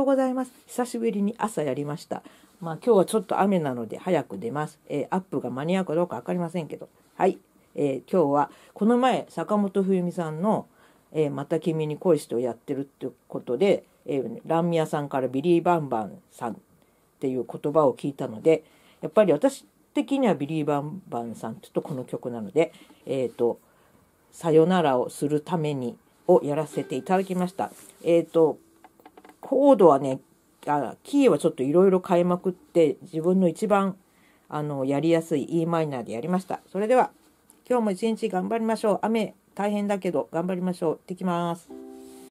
ございます。久しぶりに朝やりました。まあ今日はちょっと雨なので早く出ます。アップが間に合うかどうかわかりませんけど。はい。今日はこの前坂本冬美さんの、また君に恋してをやってるってことで、ランミヤさんからビリー・バンバンさんっていう言葉を聞いたので、やっぱり私的にはビリー・バンバンさんとこの曲なので、さよならをするためにをやらせていただきました。コードはね、キーはちょっといろいろ変えまくって、自分の一番やりやすい E マイナーでやりました。それでは今日も一日頑張りましょう。雨大変だけど頑張りましょう。行ってきます。